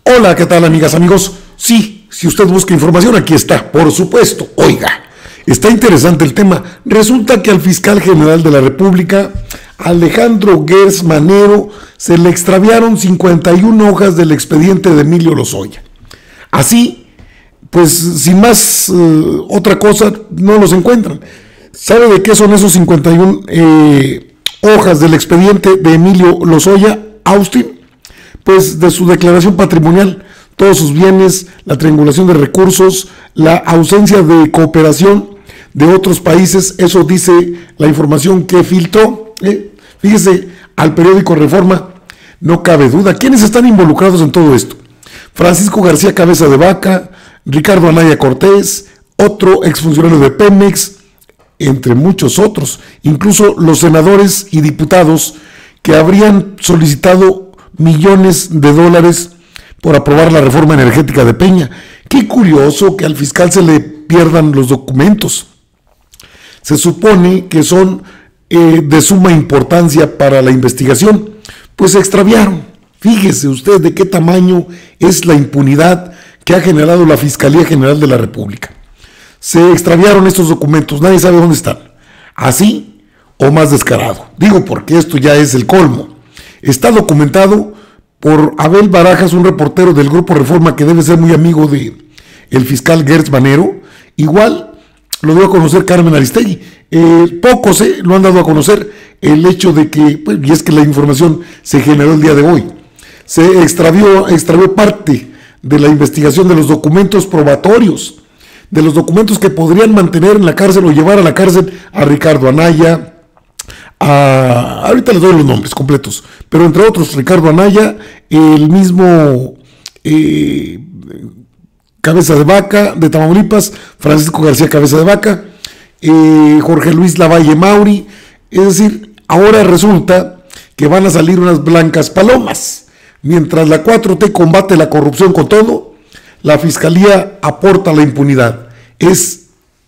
Hola, ¿qué tal, amigas, amigos? Sí, si usted busca información, aquí está, por supuesto. Oiga, está interesante el tema. Resulta que al fiscal general de la República, Alejandro Gertz Manero, se le extraviaron 51 hojas del expediente de Emilio Lozoya. Así, pues, sin más otra cosa, no los encuentran. ¿Sabe de qué son esos 51 hojas del expediente de Emilio Lozoya, Austin? Pues de su declaración patrimonial, todos sus bienes, la triangulación de recursos, la ausencia de cooperación de otros países, eso dice la información que filtró. Fíjese, al periódico Reforma, no cabe duda. ¿Quiénes están involucrados en todo esto? Francisco García Cabeza de Vaca, Ricardo Anaya Cortés, otro exfuncionario de Pemex, entre muchos otros, incluso los senadores y diputados que habrían solicitado millones de dólares por aprobar la reforma energética de Peña. Qué curioso que al fiscal se le pierdan los documentos. Se supone que son de suma importancia para la investigación, pues se extraviaron. Fíjese usted de qué tamaño es la impunidad que ha generado la Fiscalía General de la República. Se extraviaron estos documentos, nadie sabe dónde están. Así o más descarado. Digo porque esto ya es el colmo. Está documentado por Abel Barajas, un reportero del Grupo Reforma que debe ser muy amigo de el fiscal Gertz Manero. Igual lo dio a conocer Carmen Aristegui. Pocos lo han dado a conocer el hecho de que, pues, y es que la información se generó el día de hoy. Se extravió parte de la investigación de los documentos probatorios, de los documentos que podrían mantener en la cárcel o llevar a la cárcel a Ricardo Anaya. Ahorita les doy los nombres completos, pero entre otros Ricardo Anaya, el mismo Cabeza de Vaca de Tamaulipas, Francisco García Cabeza de Vaca, Jorge Luis Lavalle Mauri. Es decir, ahora resulta que van a salir unas blancas palomas. Mientras la 4T combate la corrupción con todo, la Fiscalía aporta la impunidad. Es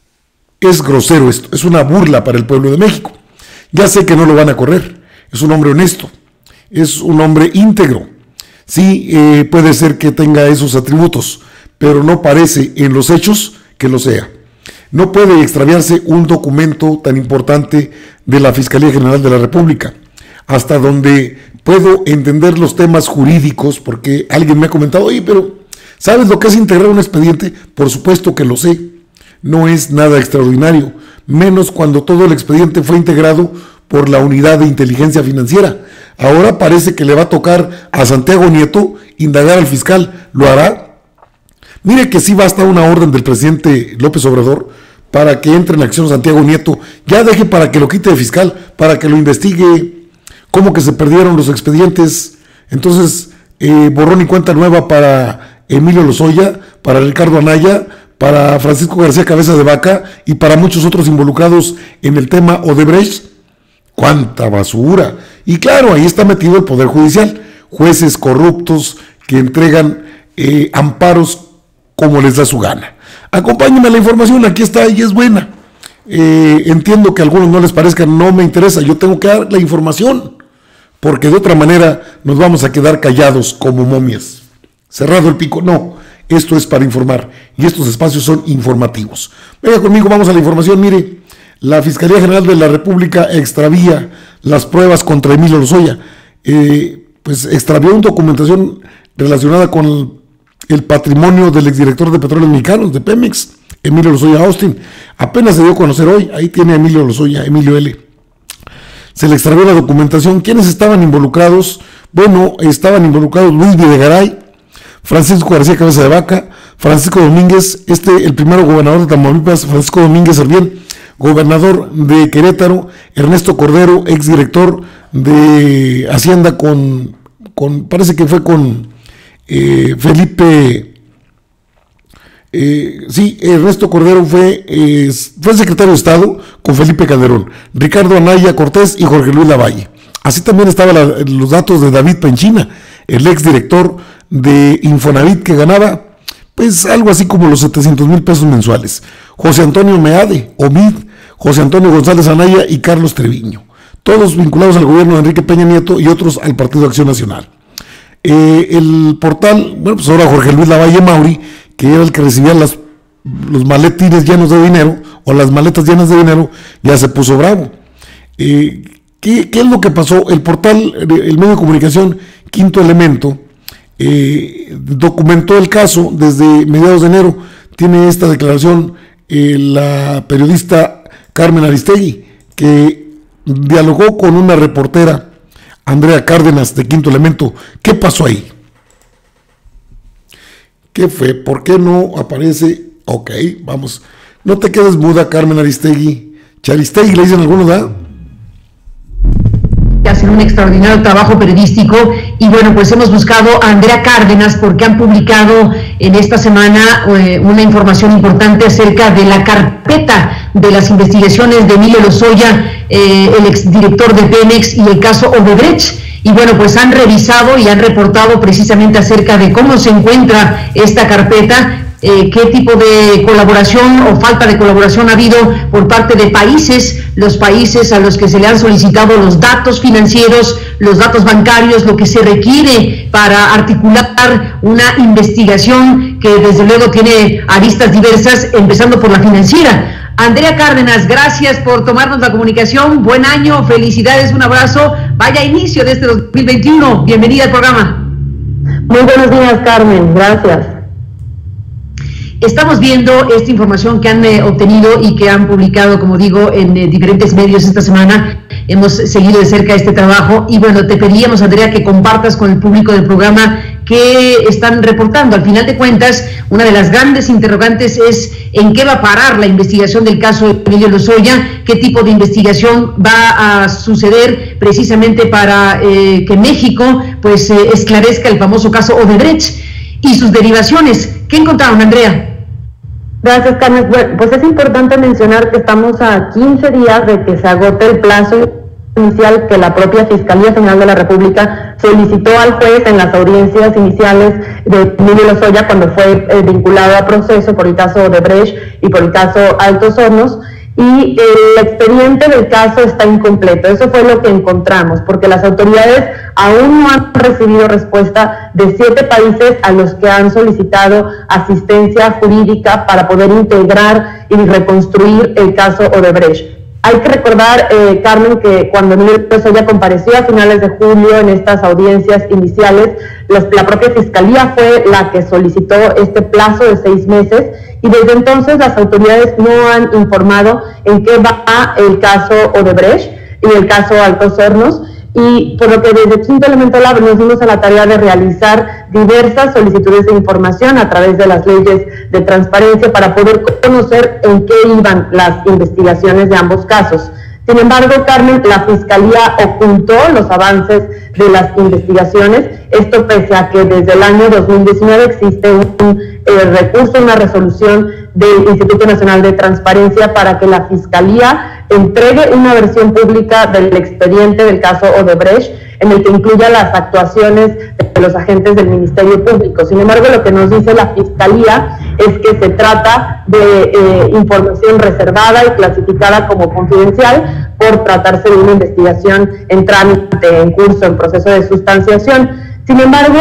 grosero esto, es una burla para el pueblo de México. Ya sé que no lo van a correr, es un hombre honesto, es un hombre íntegro. Sí, puede ser que tenga esos atributos, pero no parece en los hechos que lo sea. No puede extraviarse un documento tan importante de la Fiscalía General de la República. Hasta donde puedo entender los temas jurídicos, porque alguien me ha comentado, oye, pero ¿sabes lo que es integrar un expediente? Por supuesto que lo sé. No es nada extraordinario, menos cuando todo el expediente fue integrado por la Unidad de Inteligencia Financiera. Ahora parece que le va a tocar a Santiago Nieto indagar al fiscal. ¿Lo hará? Mire que sí basta una orden del presidente López Obrador para que entre en acción Santiago Nieto. Ya deje para que lo quite de fiscal, para que lo investigue. ¿Cómo que se perdieron los expedientes? Entonces, borrón y cuenta nueva para Emilio Lozoya, para Ricardo Anaya, para Francisco García Cabeza de Vaca y para muchos otros involucrados en el tema Odebrecht. ¡Cuánta basura! Y claro, ahí está metido el Poder Judicial, jueces corruptos que entregan amparos como les da su gana. Acompáñenme a la información, aquí está y es buena. Entiendo que a algunos no les parezca, no me interesa, yo tengo que dar la información, porque de otra manera nos vamos a quedar callados como momias. Cerrado el pico, no. Esto es para informar y estos espacios son informativos. Venga conmigo, vamos a la información. Mire, la Fiscalía General de la República extravía las pruebas contra Emilio Lozoya. Pues extravió una documentación relacionada con el patrimonio del exdirector de Petróleos Mexicanos, de Pemex, Emilio Lozoya Austin. Apenas se dio a conocer hoy, ahí tiene a Emilio Lozoya, Emilio L. Se le extravió la documentación. ¿Quiénes estaban involucrados? Bueno, estaban involucrados Luis Videgaray, Francisco García Cabeza de Vaca, Francisco Domínguez, el primero gobernador de Tamaulipas, Francisco Domínguez Servién, gobernador de Querétaro, Ernesto Cordero, exdirector de Hacienda parece que fue con Felipe, Ernesto Cordero fue secretario de Estado con Felipe Calderón, Ricardo Anaya Cortés y Jorge Luis Lavalle. Así también estaban los datos de David Penchina, el exdirector de Infonavit, que ganaba pues algo así como los 700,000 pesos mensuales. José Antonio Meade, Omid, José Antonio González Anaya y Carlos Treviño, todos vinculados al gobierno de Enrique Peña Nieto y otros al Partido Acción Nacional. El portal, bueno, pues ahora Jorge Luis Lavalle Mauri, que era el que recibía los maletines llenos de dinero, o las maletas llenas de dinero, ya se puso bravo. ¿Qué es lo que pasó? El portal, el medio de comunicación Quinto Elemento, documentó el caso desde mediados de enero. Tiene esta declaración la periodista Carmen Aristegui, que dialogó con una reportera, Andrea Cárdenas, de Quinto Elemento. ¿Qué pasó ahí? ¿Qué fue? ¿Por qué no aparece? Ok, vamos. No te quedes muda, Carmen Aristegui. Charistegui le dicen algunos, ¿verdad? Hacen un extraordinario trabajo periodístico y bueno, pues hemos buscado a Andrea Cárdenas porque han publicado en esta semana una información importante acerca de la carpeta de las investigaciones de Emilio Lozoya, el exdirector de Pemex, y el caso Odebrecht. Y bueno, pues han revisado y han reportado precisamente acerca de cómo se encuentra esta carpeta, qué tipo de colaboración o falta de colaboración ha habido por parte de los países a los que se le han solicitado los datos financieros, los datos bancarios, lo que se requiere para articular una investigación que desde luego tiene aristas diversas, empezando por la financiera. Andrea Cárdenas, gracias por tomarnos la comunicación, buen año, felicidades, un abrazo, vaya inicio de este 2021, bienvenida al programa. Muy buenos días, Carmen, gracias. Estamos viendo esta información que han obtenido y que han publicado, como digo, en diferentes medios esta semana. Hemos seguido de cerca este trabajo y bueno, te pedíamos, Andrea, que compartas con el público del programa qué están reportando. Al final de cuentas, una de las grandes interrogantes es en qué va a parar la investigación del caso de Emilio Lozoya, qué tipo de investigación va a suceder precisamente para que México pues esclarezca el famoso caso Odebrecht y sus derivaciones. ¿Qué encontraron, Andrea? Gracias, Carmen. Bueno, pues es importante mencionar que estamos a 15 días de que se agote el plazo inicial que la propia Fiscalía General de la República solicitó al juez en las audiencias iniciales de Emilio Lozoya cuando fue vinculado a proceso por el caso Odebrecht y por el caso Altos Hornos. Y el expediente del caso está incompleto. Eso fue lo que encontramos, porque las autoridades aún no han recibido respuesta de 7 países a los que han solicitado asistencia jurídica para poder integrar y reconstruir el caso Odebrecht. Hay que recordar, Carmen, que cuando Emilio Lozoya compareció a finales de julio en estas audiencias iniciales, la propia Fiscalía fue la que solicitó este plazo de 6 meses y desde entonces las autoridades no han informado en qué va el caso Odebrecht y el caso Altos Hornos, y por lo que desde Quinto Elemento Lab nos dimos a la tarea de realizar diversas solicitudes de información a través de las leyes de transparencia para poder conocer en qué iban las investigaciones de ambos casos. Sin embargo, Carmen, la Fiscalía ocultó los avances de las investigaciones, esto pese a que desde el año 2019 existe un recurso, una resolución del Instituto Nacional de Transparencia para que la Fiscalía entregue una versión pública del expediente del caso Odebrecht, en el que incluya las actuaciones de los agentes del Ministerio Público. Sin embargo, lo que nos dice la Fiscalía es que se trata de información reservada y clasificada como confidencial por tratarse de una investigación en trámite, en curso, en proceso de sustanciación. Sin embargo,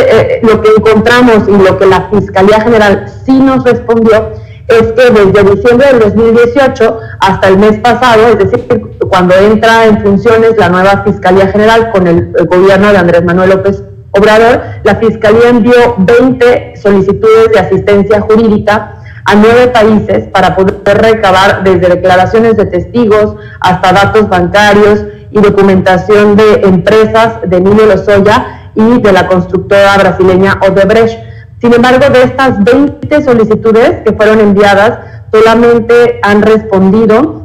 lo que encontramos y lo que la Fiscalía General sí nos respondió es que desde diciembre del 2018 hasta el mes pasado, es decir, cuando entra en funciones la nueva Fiscalía General con el gobierno de Andrés Manuel López Obrador, la Fiscalía envió 20 solicitudes de asistencia jurídica a 9 países para poder recabar desde declaraciones de testigos hasta datos bancarios y documentación de empresas de Emilio Lozoya y de la constructora brasileña Odebrecht. Sin embargo, de estas 20 solicitudes que fueron enviadas, solamente han respondido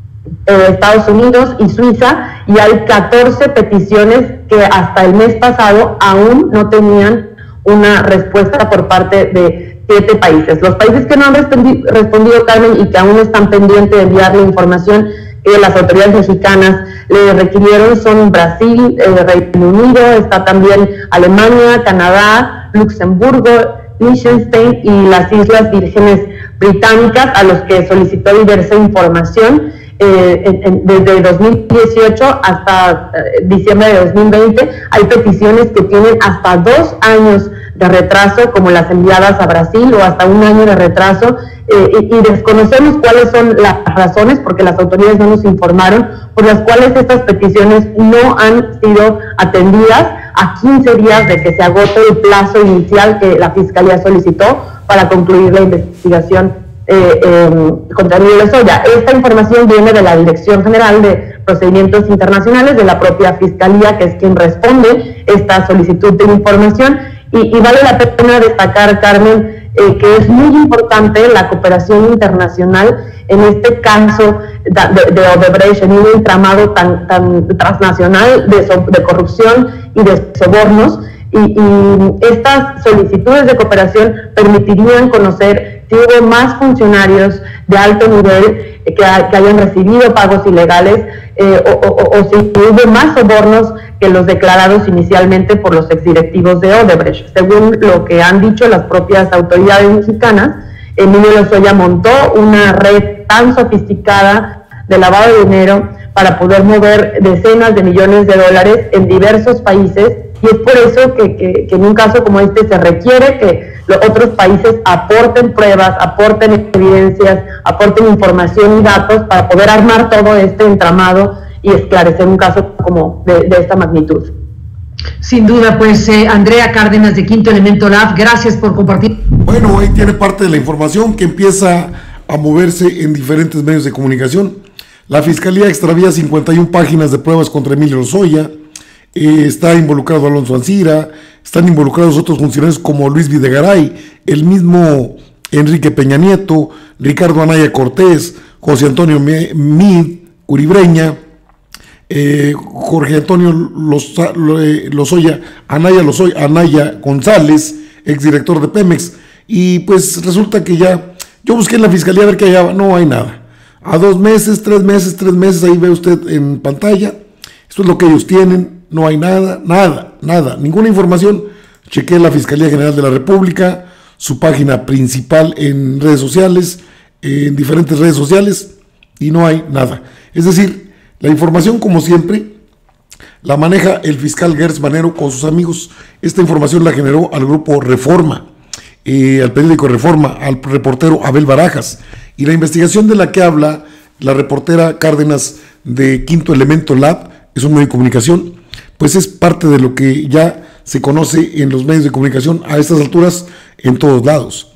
Estados Unidos y Suiza, y hay 14 peticiones que hasta el mes pasado aún no tenían una respuesta por parte de 7 países. Los países que no han respondido, Carmen, y que aún están pendientes de enviar la información que las autoridades mexicanas le requirieron son Brasil, Reino Unido, está también Alemania, Canadá, Luxemburgo, Liechtenstein y las Islas Vírgenes Británicas, a los que solicitó diversa información. desde 2018 hasta diciembre de 2020 hay peticiones que tienen hasta 2 años de retraso, como las enviadas a Brasil, o hasta 1 año de retraso, y desconocemos cuáles son las razones, porque las autoridades no nos informaron, por las cuales estas peticiones no han sido atendidas a 15 días de que se agote el plazo inicial que la Fiscalía solicitó para concluir la investigación contra Emilio Lozoya. Esta información viene de la Dirección General de Procedimientos Internacionales, de la propia Fiscalía, que es quien responde esta solicitud de información, y vale la pena destacar, Carmen, que es muy importante la cooperación internacional en este caso de Odebrecht, en un entramado tan transnacional de corrupción y de sobornos, y estas solicitudes de cooperación permitirían conocer si hubo más funcionarios de alto nivel que hayan recibido pagos ilegales, o si hubo más sobornos que los declarados inicialmente por los exdirectivos de Odebrecht. Según lo que han dicho las propias autoridades mexicanas, Emilio Lozoya montó una red tan sofisticada de lavado de dinero para poder mover decenas de millones de dólares en diversos países, y es por eso que en un caso como este se requiere que los otros países aporten pruebas, aporten evidencias, aporten información y datos para poder armar todo este entramado y esclarecer un caso como de esta magnitud. Sin duda, pues Andrea Cárdenas de Quinto Elemento Lab, gracias por compartir. Bueno, ahí tiene parte de la información que empieza a moverse en diferentes medios de comunicación. La Fiscalía extravía 51 páginas de pruebas contra Emilio Lozoya. Está involucrado Alonso Ancira, están involucrados otros funcionarios como Luis Videgaray, el mismo Enrique Peña Nieto, Ricardo Anaya Cortés, José Antonio Mid Uribreña, Jorge Antonio Lozoya, Anaya González, exdirector de Pemex. Y pues resulta que ya, yo busqué en la Fiscalía a ver que allá no hay nada. A 2 meses, 3 meses, ahí ve usted en pantalla, esto es lo que ellos tienen. No hay nada, ninguna información. Chequé la Fiscalía General de la República, su página principal en redes sociales, en diferentes redes sociales, y no hay nada. Es decir, la información, como siempre, la maneja el fiscal Gers Manero con sus amigos. Esta información la generó al grupo Reforma, al periódico Reforma, al reportero Abel Barajas. Y la investigación de la que habla la reportera Cárdenas de Quinto Elemento Lab, es un medio de comunicación, pues es parte de lo que ya se conoce en los medios de comunicación a estas alturas en todos lados.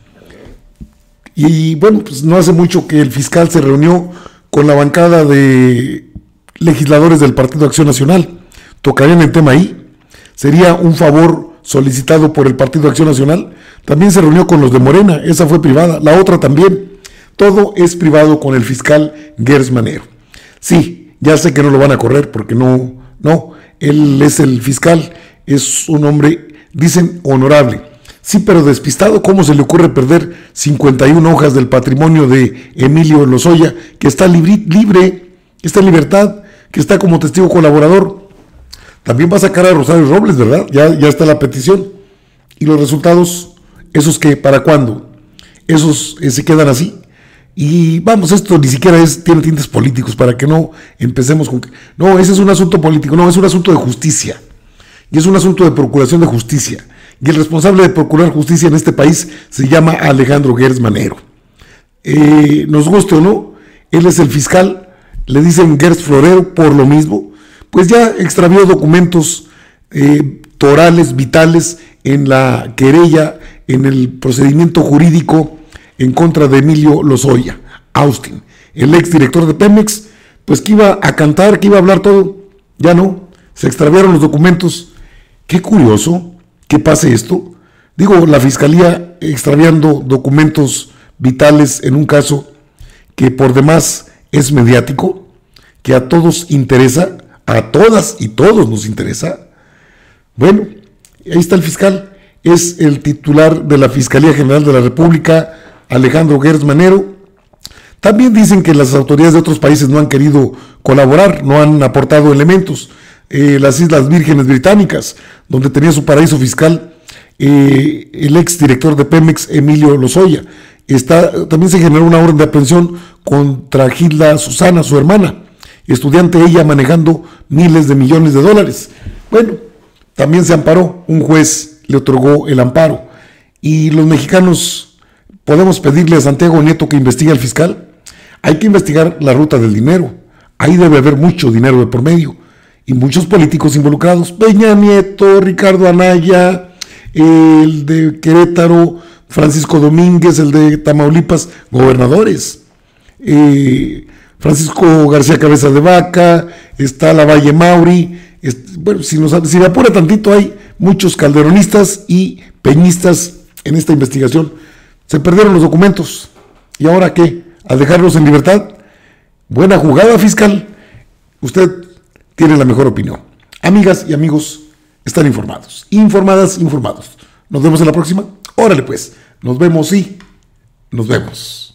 Y bueno, pues no hace mucho que el fiscal se reunió con la bancada de legisladores del Partido Acción Nacional. ¿Tocarían el tema ahí? ¿Sería un favor solicitado por el Partido Acción Nacional? También se reunió con los de Morena, esa fue privada, la otra también. Todo es privado con el fiscal Gers Manero. Sí, ya sé que no lo van a correr porque no, él es el fiscal, es un hombre, dicen, honorable. Sí, pero despistado, ¿cómo se le ocurre perder 51 hojas del patrimonio de Emilio Lozoya, que está libre, que está en libertad, que está como testigo colaborador? También va a sacar a Rosario Robles, ¿verdad? Ya está la petición. Y los resultados, ¿esos qué? ¿Para cuándo? ¿Esos se quedan así? Y vamos, esto ni siquiera tiene tintes políticos, para que no empecemos con que... No, ese es un asunto político, no, es un asunto de justicia. Y es un asunto de procuración de justicia. Y el responsable de procurar justicia en este país se llama Alejandro Gers Manero. Nos guste o no, él es el fiscal, le dicen Gers Florero por lo mismo, pues ya extravió documentos torales, vitales, en la querella, en el procedimiento jurídico en contra de Emilio Lozoya Austin, el exdirector de Pemex, pues que iba a cantar, que iba a hablar todo, ya no, se extraviaron los documentos. Qué curioso que pase esto. Digo, la Fiscalía extraviando documentos vitales en un caso que por demás es mediático, que a todos interesa, a todas y todos nos interesa. Bueno, ahí está el fiscal, es el titular de la Fiscalía General de la República, Alejandro Gers Manero. También dicen que las autoridades de otros países no han querido colaborar, no han aportado elementos. Las Islas Vírgenes Británicas, donde tenía su paraíso fiscal el exdirector de Pemex, Emilio Lozoya, También se generó una orden de aprehensión contra Gilda Susana, su hermana, estudiante ella, manejando miles de millones de dólares. Bueno, también se amparó, un juez le otorgó el amparo. Y los mexicanos podemos pedirle a Santiago Nieto que investigue al fiscal. Hay que investigar la ruta del dinero. Ahí debe haber mucho dinero de por medio y muchos políticos involucrados. Peña Nieto, Ricardo Anaya, el de Querétaro, Francisco Domínguez, el de Tamaulipas, gobernadores. Francisco García Cabeza de Vaca, está Lavalle Mauri. Bueno, si me apura tantito, hay muchos calderonistas y peñistas en esta investigación. Se perdieron los documentos. ¿Y ahora qué? ¿A dejarlos en libertad? Buena jugada, fiscal. Usted tiene la mejor opinión. Amigas y amigos, están informados. Informadas, informados. Nos vemos en la próxima. Órale pues. Nos vemos y nos vemos.